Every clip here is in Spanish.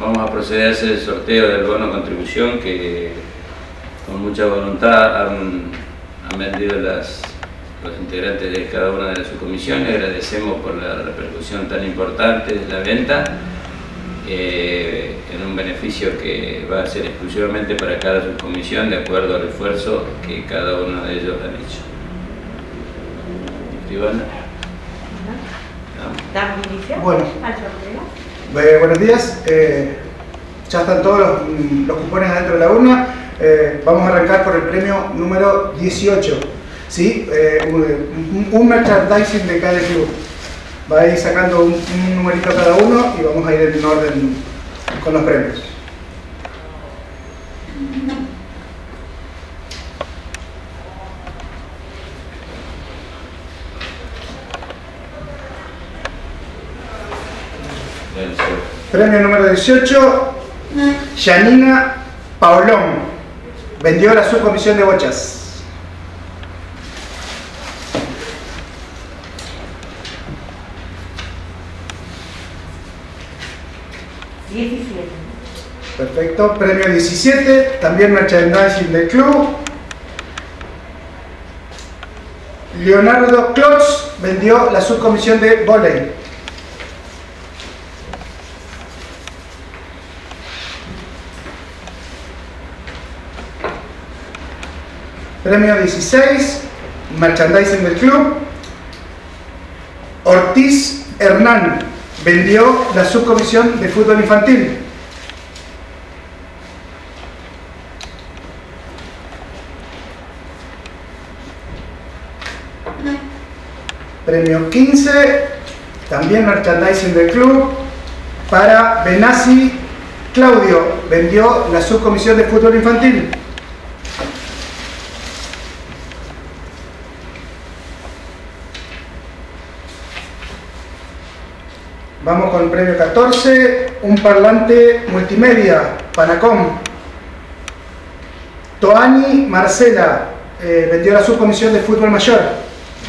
vamos a proceder a hacer el sorteo del bono contribución que con mucha voluntad han vendido los integrantes de cada una de las subcomisiones. Agradecemos por la repercusión tan importante de la venta en un beneficio que va a ser exclusivamente para cada subcomisión de acuerdo al esfuerzo que cada uno de ellos han hecho. Ivana. ¿Damos inicio? Bueno. Al sorteo. Buenos días. Ya están todos los cupones adentro de la urna. Vamos a arrancar por el premio número 18. ¿Sí? Un merchandising de cada club. Va a ir sacando un numerito cada uno y vamos a ir en orden con los premios. Premio número 18, Yanina Paulón. Vendió la subcomisión de bochas. Perfecto. Premio 17, también merchandising del club. Leonardo Klotz vendió la subcomisión de vóley. Premio 16, merchandising del club. Ortiz Hernán vendió la subcomisión de fútbol infantil. Premio 15, también merchandising del club, para Benassi Claudio, vendió la subcomisión de fútbol infantil. Vamos con el premio 14, un parlante multimedia, Panacom. Toani Marcela, vendió la subcomisión de fútbol mayor.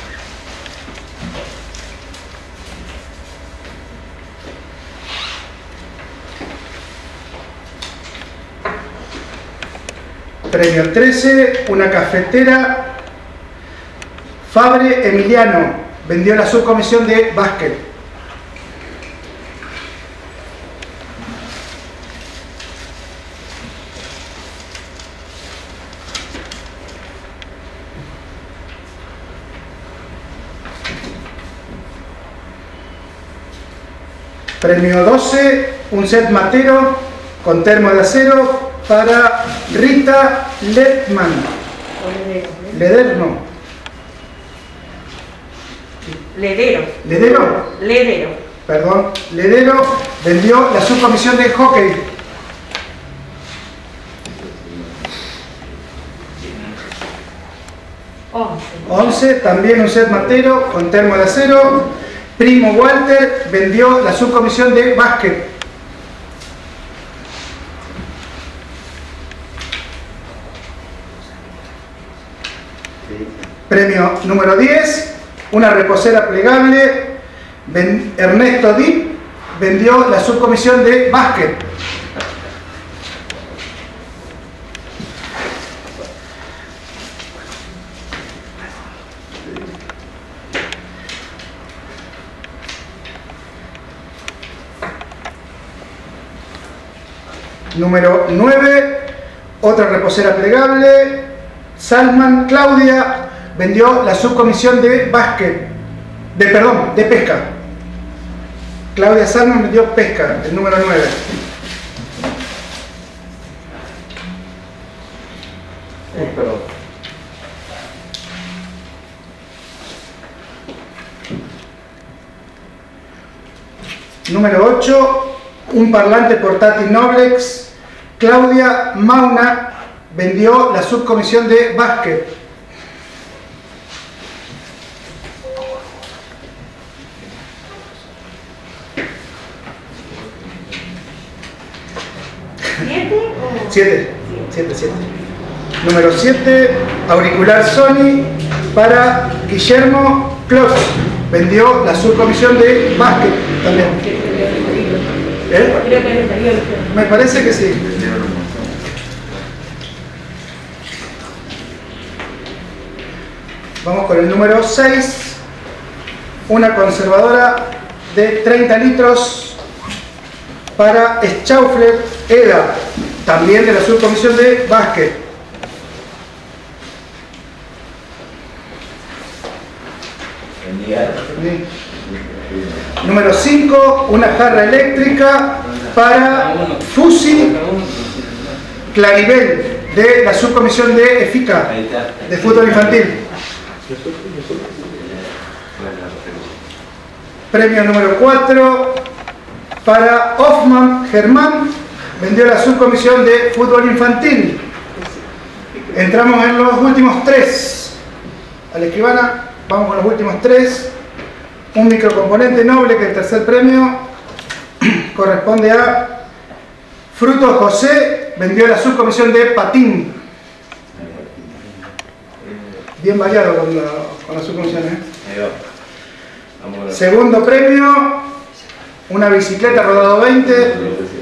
Premio 13, una cafetera, Fabre Emiliano, vendió la subcomisión de básquet. Premio 12, un set matero con termo de acero para Rita Ledman. Ledero. Perdón, Ledero vendió la subcomisión de hockey. Once, también un set matero con termo de acero. Primo Walter vendió la subcomisión de básquet. Premio número 10, una reposera plegable, Ernesto Dip vendió la subcomisión de básquet. Número 9, otra reposera plegable, Salman Claudia vendió la subcomisión de básquet, de pesca. Claudia Salman vendió pesca, el número 9. Número 8, un parlante portátil Noblex, Claudia Mauna vendió la subcomisión de básquet. ¿Siete? 7. Número 7, auricular Sony para Guillermo Klotz. Vendió la subcomisión de básquet también. ¿Eh? Creo que le salió el juego. Me parece que sí. Vamos con el número 6. Una conservadora de 30 litros para Schaufler EDA, también de la subcomisión de básquet. Número 5, una jarra eléctrica para Fusi Claribel, de la subcomisión de EFICA, de fútbol infantil. Premio número 4 para Hoffman Germán, vendió la subcomisión de fútbol infantil. Entramos en los últimos 3. A la escribana, vamos con los últimos 3. Un microcomponente noble, que el tercer premio corresponde a Frutos José, vendió la subcomisión de patín. Bien variado con la subcomisión, ¿eh? Segundo premio, una bicicleta rodado 20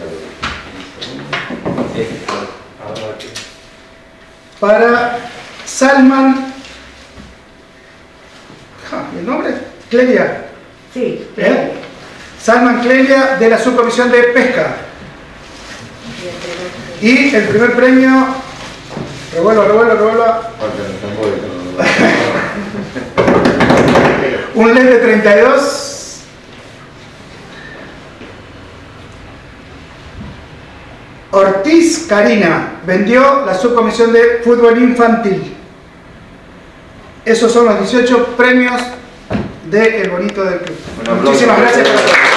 para Salman. ¿El nombre? Clelia. Sí. ¿Eh? Salman Clelia, de la subcomisión de pesca. Y el primer premio, revuelva. Un LED de 32. Ortiz Karina, vendió la subcomisión de fútbol infantil. Esos son los 18 premios de El Bonito del Club. Muchísimas gracias por